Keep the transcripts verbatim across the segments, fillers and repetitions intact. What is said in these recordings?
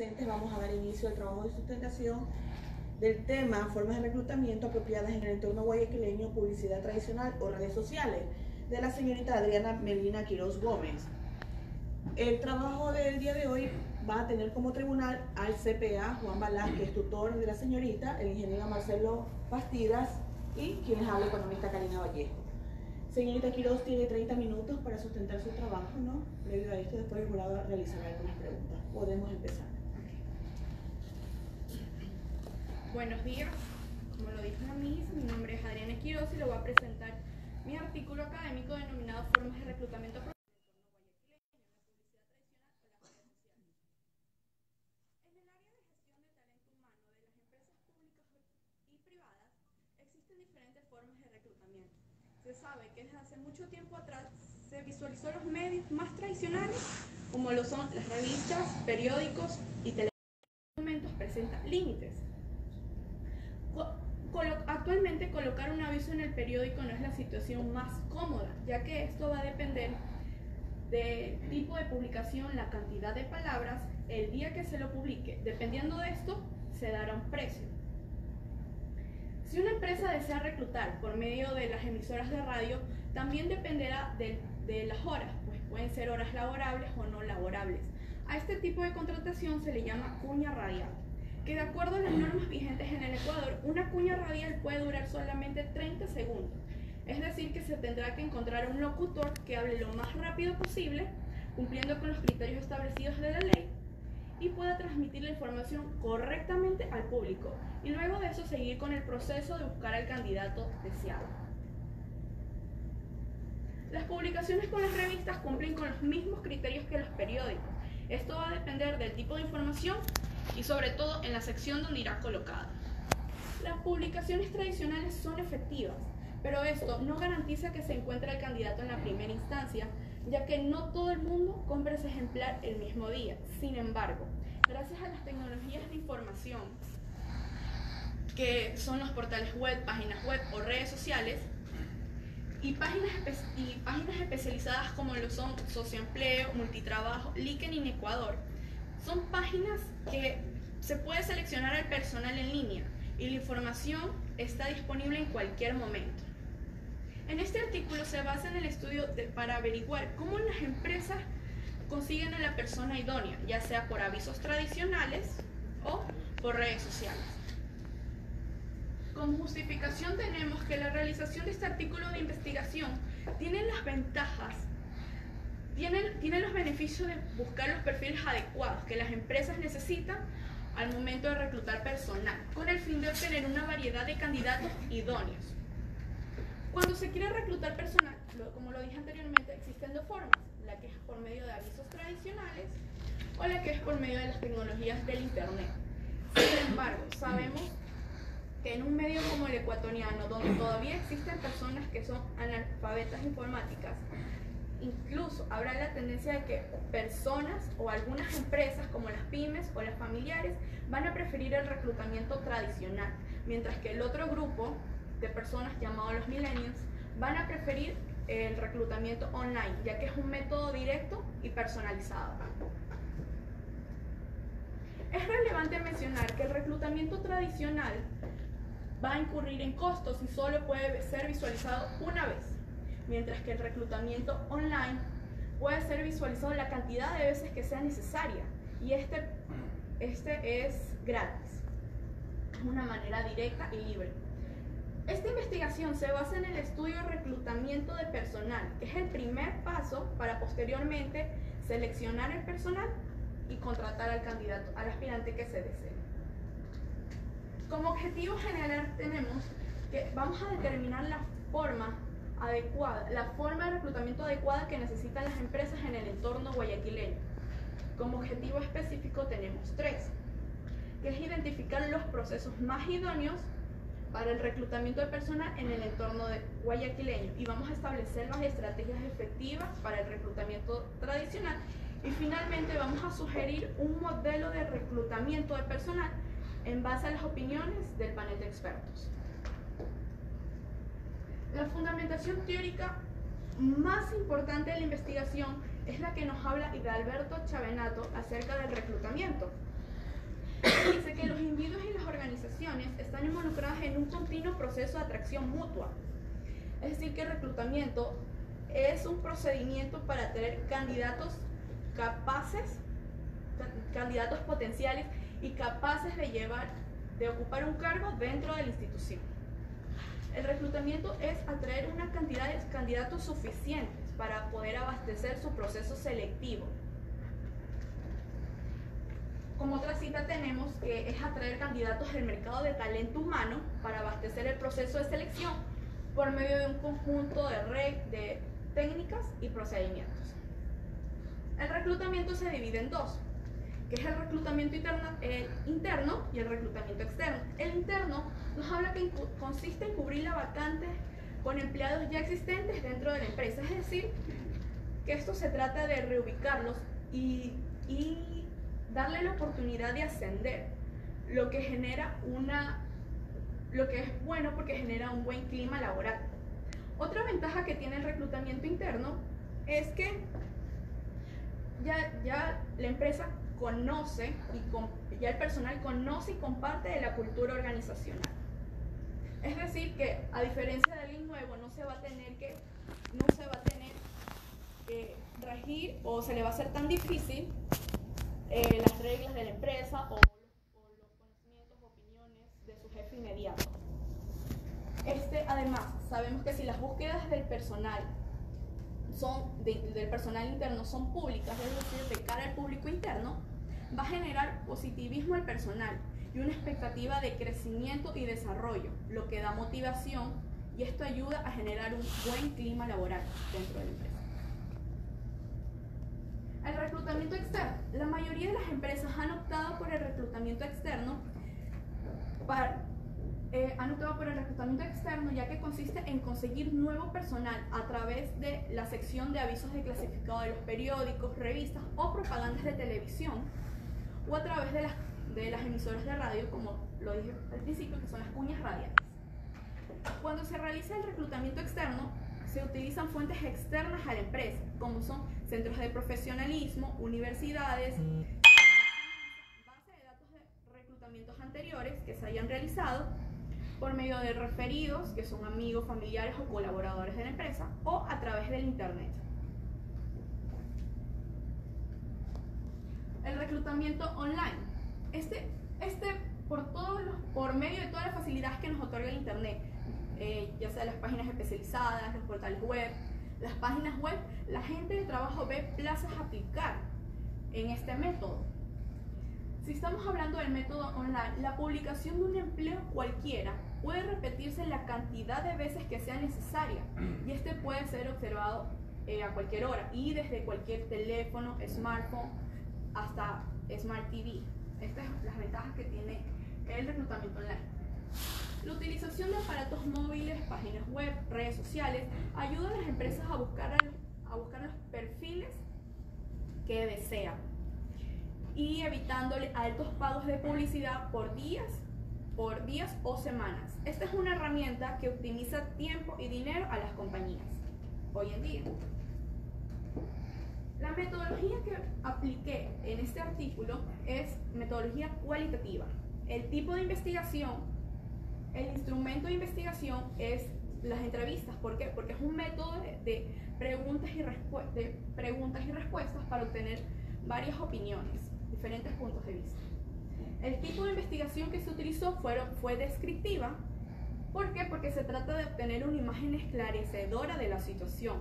Vamos a dar inicio al trabajo de sustentación del tema formas de reclutamiento apropiadas en el entorno guayaquileño, publicidad tradicional o redes sociales, de la señorita Adriana Melina Quiroz Gómez. El trabajo del día de hoy va a tener como tribunal al C P A Juan Velázquez, tutor de la señorita, el ingeniero Marcelo Bastidas y quien les habla, economista Karina Vallejo. Señorita Quiroz tiene treinta minutos para sustentar su trabajo, ¿no? Previo a esto, después el jurado realizará algunas preguntas. Podemos empezar. Buenos días, como lo dijo la Miss, mi nombre es Adriana Quiroz y le voy a presentar mi artículo académico denominado Formas de reclutamiento en el área de gestión de talento humano de las empresas públicas y privadas existen diferentes formas de reclutamiento. Se sabe que desde hace mucho tiempo atrás se visualizó los medios más tradicionales, como lo son las revistas, periódicos y televisión. En estos momentos presenta límites. Actualmente colocar un aviso en el periódico no es la situación más cómoda, ya que esto va a depender del tipo de publicación, la cantidad de palabras, el día que se lo publique. Dependiendo de esto, se dará un precio. Si una empresa desea reclutar por medio de las emisoras de radio, también dependerá de, de las horas, pues pueden ser horas laborables o no laborables. A este tipo de contratación se le llama cuña radial, que de acuerdo a las normas vigentes en el Ecuador, una cuña radial puede durar solamente treinta segundos. Es decir, que se tendrá que encontrar un locutor que hable lo más rápido posible, cumpliendo con los criterios establecidos de la ley, y pueda transmitir la información correctamente al público, y luego de eso seguir con el proceso de buscar al candidato deseado. Las publicaciones con las revistas cumplen con los mismos criterios que los periódicos. Esto va a depender del tipo de información y sobre todo en la sección donde irá colocada. Las publicaciones tradicionales son efectivas, pero esto no garantiza que se encuentre el candidato en la primera instancia, ya que no todo el mundo compra ese ejemplar el mismo día. Sin embargo, gracias a las tecnologías de información, que son los portales web, páginas web o redes sociales, y páginas, y páginas especializadas como lo son Socioempleo, Multitrabajo, LinkedIn Ecuador, son páginas que se puede seleccionar al personal en línea y la información está disponible en cualquier momento. En este artículo se basa en el estudio de, para averiguar cómo las empresas consiguen a la persona idónea, ya sea por avisos tradicionales o por redes sociales. Como justificación tenemos que la realización de este artículo de investigación tiene las ventajas Tienen, tienen los beneficios de buscar los perfiles adecuados que las empresas necesitan al momento de reclutar personal, con el fin de obtener una variedad de candidatos idóneos. Cuando se quiere reclutar personal, como lo dije anteriormente, existen dos formas, la que es por medio de avisos tradicionales o la que es por medio de las tecnologías del Internet. Sin embargo, sabemos que en un medio como el ecuatoriano, donde todavía existen personas que son analfabetas informáticas, incluso habrá la tendencia de que personas o algunas empresas como las pymes o las familiares van a preferir el reclutamiento tradicional, mientras que el otro grupo de personas llamados los millennials van a preferir el reclutamiento online, ya que es un método directo y personalizado. Es relevante mencionar que el reclutamiento tradicional va a incurrir en costos y solo puede ser visualizado una vez, mientras que el reclutamiento online puede ser visualizado la cantidad de veces que sea necesaria, y este, este es gratis. Es una manera directa y libre. Esta investigación se basa en el estudio de reclutamiento de personal, que es el primer paso para posteriormente seleccionar el personal y contratar al candidato, al aspirante que se desee. Como objetivo general tenemos que vamos a determinar la forma adecuada, la forma de reclutamiento adecuada que necesitan las empresas en el entorno guayaquileño. Como objetivo específico tenemos tres, que es identificar los procesos más idóneos para el reclutamiento de personal en el entorno de guayaquileño, y vamos a establecer las estrategias efectivas para el reclutamiento tradicional, y finalmente vamos a sugerir un modelo de reclutamiento de personal en base a las opiniones del panel de expertos. La fundamentación teórica más importante de la investigación es la que nos habla Hidalberto Chavenato acerca del reclutamiento. dice que los individuos y las organizaciones están involucradas en un continuo proceso de atracción mutua. Es decir, que el reclutamiento es un procedimiento para atraer candidatos capaces, candidatos potenciales y capaces de llevar, de ocupar un cargo dentro de la institución. El reclutamiento es atraer una cantidad de candidatos suficientes para poder abastecer su proceso selectivo. Como otra cita tenemos que es atraer candidatos del mercado de talento humano para abastecer el proceso de selección por medio de un conjunto de, re, de técnicas y procedimientos. El reclutamiento se divide en dos, que es el reclutamiento interno, el interno y el reclutamiento externo. El interno nos habla que consiste en cubrir la vacante con empleados ya existentes dentro de la empresa, es decir, que esto se trata de reubicarlos y, y darle la oportunidad de ascender, lo que genera una, lo que es bueno porque genera un buen clima laboral. Otra ventaja que tiene el reclutamiento interno es que ya, ya la empresa conoce y con, ya el personal conoce y comparte de la cultura organizacional. Es decir, que a diferencia de alguien nuevo no se va a tener que no se va a tener que regir o se le va a hacer tan difícil eh, las reglas de la empresa o, o los conocimientos o opiniones de su jefe inmediato. Este, además, sabemos que si las búsquedas del personal son de, del personal interno son públicas, es decir, de cara al público interno, va a generar positivismo al personal y una expectativa de crecimiento y desarrollo, lo que da motivación, y esto ayuda a generar un buen clima laboral dentro de la empresa. El reclutamiento externo. La mayoría de las empresas han optado por el reclutamiento externo para Eh, han optado por el reclutamiento externo, ya que consiste en conseguir nuevo personal a través de la sección de avisos de clasificado de los periódicos, revistas o propagandas de televisión, o a través de las, de las emisoras de radio, como lo dije al principio, que son las cuñas radiales. Cuando se realiza el reclutamiento externo, se utilizan fuentes externas a la empresa, como son centros de profesionalismo, universidades, base de datos de reclutamientos anteriores que se hayan realizado, por medio de referidos, que son amigos, familiares o colaboradores de la empresa, o a través del internet. El reclutamiento online. Este, este por, todos los, por medio de todas las facilidades que nos otorga el internet, eh, ya sea las páginas especializadas, los portales web, las páginas web, la gente de trabajo ve plazas a aplicar en este método. Si estamos hablando del método online, la publicación de un empleo cualquiera puede repetirse la cantidad de veces que sea necesaria, y este puede ser observado eh, a cualquier hora y desde cualquier teléfono, smartphone hasta Smart T V. Estas son las ventajas que tiene el reclutamiento online. La utilización de aparatos móviles, páginas web, redes sociales ayuda a las empresas a buscar, a buscar los perfiles que desean y evitándole altos pagos de publicidad por días, por días o semanas. Esta es una herramienta que optimiza tiempo y dinero a las compañías hoy en día. La metodología que apliqué en este artículo es metodología cualitativa. El tipo de investigación, el instrumento de investigación es las entrevistas. ¿Por qué? Porque es un método de, de, preguntas, y de preguntas y respuestas para obtener varias opiniones, diferentes puntos de vista. El tipo de investigación que se utilizó fue, fue descriptiva. ¿Por qué? Porque se trata de obtener una imagen esclarecedora de la situación.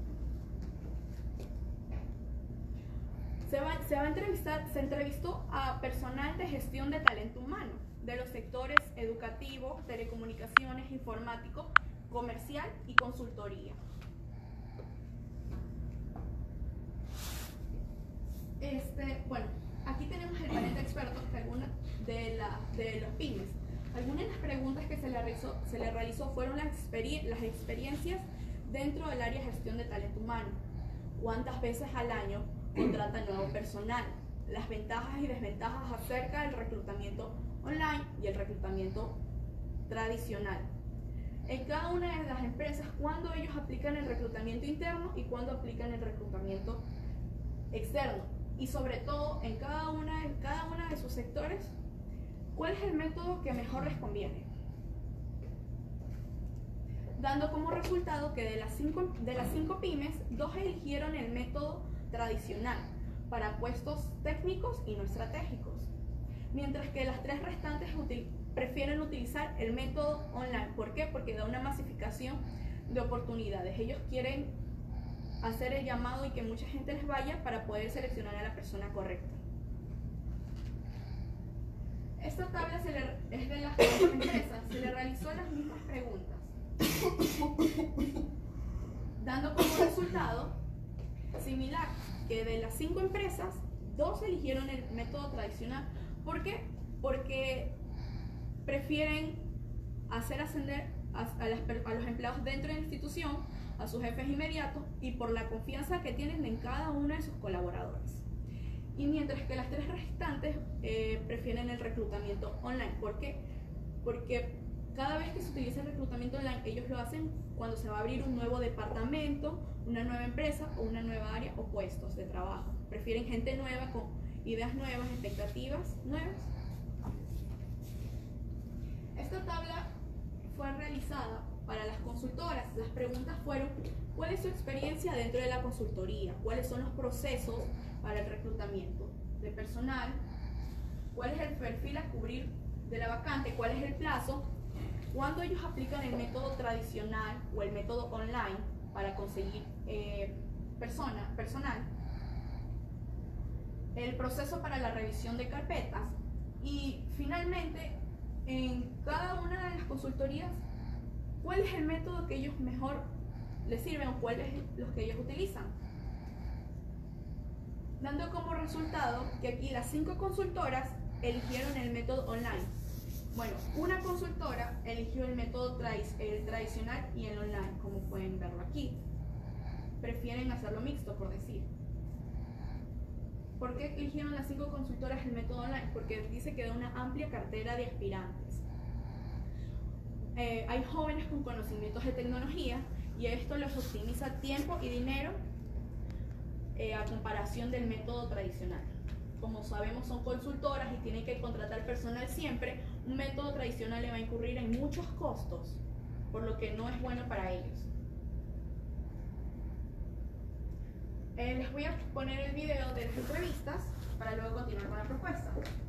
Se, va, se, va a entrevistar, se entrevistó a personal de gestión de talento humano de los sectores educativo, telecomunicaciones, informático, comercial y consultoría. Este, bueno, aquí tenemos el panel de expertos de, alguna, de, la, de los pymes. Algunas de las preguntas que se le realizó, se le realizó fueron las, experien las experiencias dentro del área de gestión de talento humano. ¿Cuántas veces al año contratan nuevo personal? Las ventajas y desventajas acerca del reclutamiento online y el reclutamiento tradicional. En cada una de las empresas, cuándo ellos aplican el reclutamiento interno y cuándo aplican el reclutamiento externo. Y sobre todo, en cada una, en cada una de sus sectores, ¿Cuál es el método que mejor les conviene? Dando como resultado que de las cinco, de las cinco pymes, dos eligieron el método tradicional para puestos técnicos y no estratégicos, mientras que las tres restantes util, prefieren utilizar el método online. ¿Por qué? Porque da una masificación de oportunidades. Ellos quieren hacer el llamado y que mucha gente les vaya para poder seleccionar a la persona correcta. Esta tabla se le, es de las cuatro empresas, se le realizó las mismas preguntas, dando como resultado similar, que de las cinco empresas, dos eligieron el método tradicional. ¿Por qué? Porque prefieren hacer ascender a, a, las, a los empleados dentro de la institución, a sus jefes inmediatos y por la confianza que tienen en cada uno de sus colaboradores. Y mientras que las tres restantes eh, prefieren el reclutamiento online. ¿Por qué? Porque cada vez que se utiliza el reclutamiento online, ellos lo hacen cuando se va a abrir un nuevo departamento, una nueva empresa o una nueva área o puestos de trabajo. Prefieren gente nueva, con ideas nuevas, expectativas nuevas. Esta tabla fue realizada para las consultoras. Las preguntas fueron: ¿cuál es su experiencia dentro de la consultoría? ¿Cuáles son los procesos para el reclutamiento de personal? ¿Cuál es el perfil a cubrir de la vacante? ¿Cuál es el plazo? ¿Cuándo ellos aplican el método tradicional o el método online para conseguir eh, persona, personal? El proceso para la revisión de carpetas. Y finalmente, en cada una de las consultorías, ¿cuál es el método que ellos mejor les sirven o cuáles los que ellos utilizan? Dando como resultado que aquí las cinco consultoras eligieron el método online. Bueno, una consultora eligió el método tra el tradicional y el online, como pueden verlo aquí. Prefieren hacerlo mixto, por decir. ¿Por qué eligieron las cinco consultoras el método online? Porque dice que da una amplia cartera de aspirantes. Eh, hay jóvenes con conocimientos de tecnología y esto les optimiza tiempo y dinero eh, a comparación del método tradicional. Como sabemos, son consultoras y tienen que contratar personal siempre. Un método tradicional le va a incurrir en muchos costos, por lo que no es bueno para ellos. Eh, les voy a poner el video de las entrevistas para luego continuar con la propuesta.